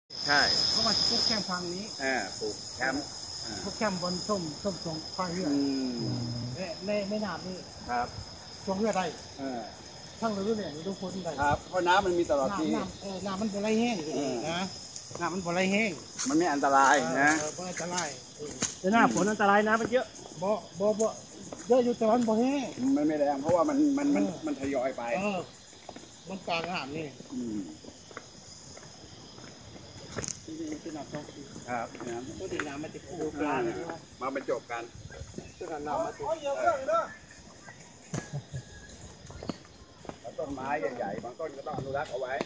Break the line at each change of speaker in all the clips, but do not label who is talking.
ใช่
เพราะว่าพวกแคมป์ทางนี้
ปลูกแคมป์
พวกแคมป์บนส้มตรงควายเรือในน้ำนี่
ครับ
ช่วงเรือได้ทั้งฤดูแล้งฤดูฝนได้
ครับเพราะน้ำมันมีตลอดปี
น้ำมันบ่ไหลแห้งนะน้ำมันบ่ไหลแห้ง
มันไม่อันตรายนะ
บ่อันตรายแต่หน้าฝนอันตรายน้ำมันเยอะบ่เยอะอยู่แต่มันบ่แห้ง
มันไม่แรงเพราะว่ามันทยอยไป
มันกลางน้ำนี่ที่น้ำต้อง
ครับ
ตัวที่น้ำมันจะคู่กัน
มาบรรจบกัน
ตัวน้ำมันจะ
แล้วต้นไม้ใหญ่ๆบางต้นก็ต้องอนุรักษ์เอาไว้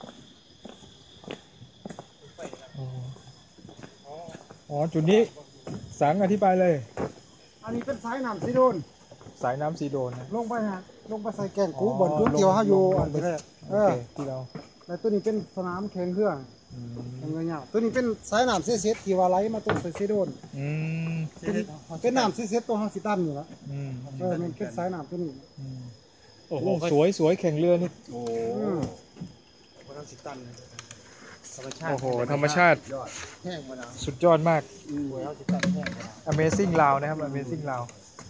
อ๋อจุดนี้สังอธิบายเลย
อันนี้เป็นสายน้ำซีโดน
สายน้ำซีโดน
ลงไปใส่แกงกูบ่อนก๋วยเตี๋ยวฮาอยู่อันนี้
ที่เรา
แล้วตัวนี้เป็นสนามแข่งเครื่องเงี้ยตัวนี้เป็นสายน้ำเซตที่ว่าไหลมาตรงซีโดนเป็นน้ำเซตตัวห้าสิบตันอยู่แล้วมันเป็นสายน้ำตัวนี้
โอ้โหสวยแข่งเรือนี่
โอ้
ห้าสิบตัน
โอ้โหธรรมชาติสุดยอดมาก Amazing ลาวนะครับ Amazing ลาว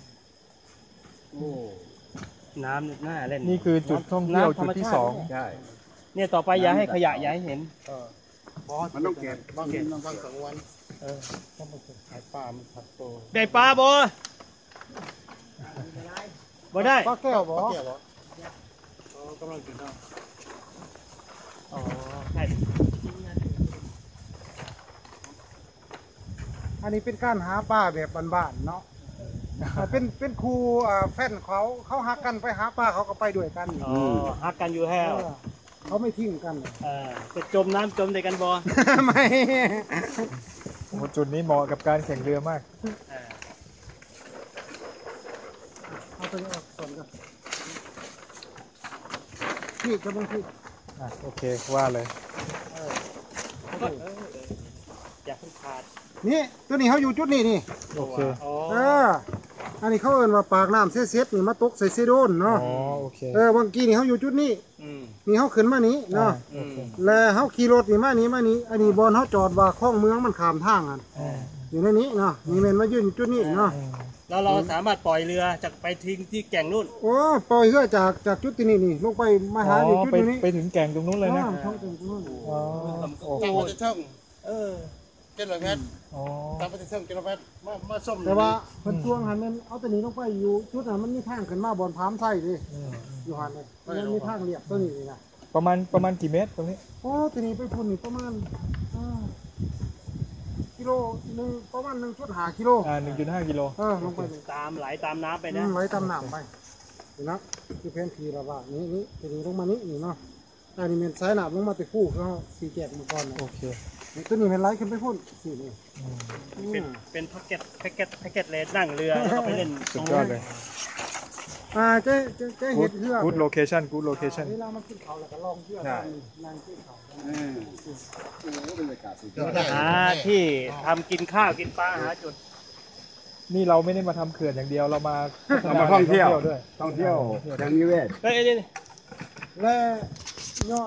น้ำน่าเล่น
นี่คือจุดท่องเที่ยวจุดที่2
ใช่
เนี่ยต่อไปอย่าให้ขยะอย่าให้เห็น
มันต้องเก็บ
ต้องสองวันต้องมาขายปลามันผัดโตได้ปลาบ่ได้ปลาแก้วบ่กำลังกินข้าวใช่อันนี้เป็นการหาปลาแบบบ้านๆเนาะเป็นครูแฟนเขาหักกันไปหาปลาเขาก็ไปด้วยกันหักกันอยู่แล้วเขาไม่ทิ้งกันจะจมน้ำจมในกันบ่ไม่
จุดนี้เหมาะกับการแข่งเรือมาก
เอาไปออกส่วนกันพี่กำลังพี่
โอเคว่าเลย
อยากขึ้นขาดนี่ตัวนี้เขาอยู่จุดนี้นี่
โอเค
อันนี้เขาเอิ้นว่าปากน้ำเซตนี่มาตกใส่ซีโดนเนาะ
โอเค
บางกี้นี่เขาอยู่จุดนี้นี่เขาขึ้นมานี้เนาะแล้วเขาขี่รถนี่มานี้อันนี้บอลเขาจอดว่าคลองเมืองมันขามทางกันอยู่ในนี้เนาะมีเมนมายืนจุดนี้เนาะแล้วเราสามารถปล่อยเรือจากไปทิ้งที่แก่งนู่นโอ้ปล่อยเรือจากจุดที่นี่ลงไปมาหาอยู่จุดนี้
ไปถึงแก่งตรงนู้นเลยนะ
ท้องตรงนู้น
โอ้โหจะช่องเจ้าหน้าที่ตามไปเชิงเจ้าหน้าที่มาส้ม
แต่ว่าเป็นช่วงหันมันเอาตัวนี้ลงไปอยู่จุดนั้นมันมีทางขึ้นมาบนพามไส้ดิอยู่หันเลยมันมีทางเรียบตัวนี้นะ
ประมาณกี่เมตรตรงนี้
โอ้ตัวนี้ไปพุ่นนี่ประมาณกิโลนึงประมาณ1.5 กิโล
1.5 กิโล
ลงไปไหลตามน้ำไปนะไหลตามน้ำไปนะที่เพนทีระบาดนี้ตัวนี้ลงมานี่เนาะอันนี้เป็นสายน้ำลงมาไปคู่เขาสีแกะมาก่อน
โอเค
ตัวนี้เป็นไลท์ขึ้นไปพุ่นสีนี่เป็นแพ็กเกจเลนนั่งเรือแล้วก็ไปเล่น
สุดยอดเลย
จะเห็นเรือ
good location
เวลามันขึ้นเขาแล้วก็ลองเรือนั่งขึ้นเขา
เป็นบรรยากาศสุดยอด
หาที่ทำกินข้าวกินปลาหาจุด
นี่เราไม่ได้มาทำเขื่อนอย่างเดียวเรามา
ท่องเที่ยวด้วยท่องเที่ยวทางนิเวศ
และย้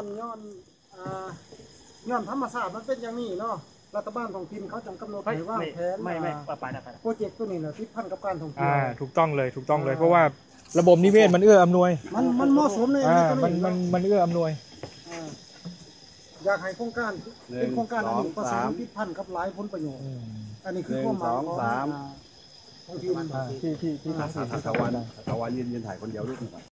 อนธรรมชาติมันเป็นอย่างนี้เนาะรัฐบาลท้องถิ่นเขาจังกำหนดว่าแผนไม่โปรเจกต์ตัวนี้เนี่ยที่พันกับการท่องเที่ยว
ถูกต้องเลยเพราะว่าระบบนิเวศมันเอื้ออำนวย
มันเหมาะสมใน
มันเอื้ออำนวย
อยากให้โครงการเป็นโครงการอันนี้ประสานพิพันธ์กับหลายผลประโยชน์อันนี้คือความหมายของท้องถิ่น
ที่
ทางตะวันยืนถ่ายคนเดียวด้วย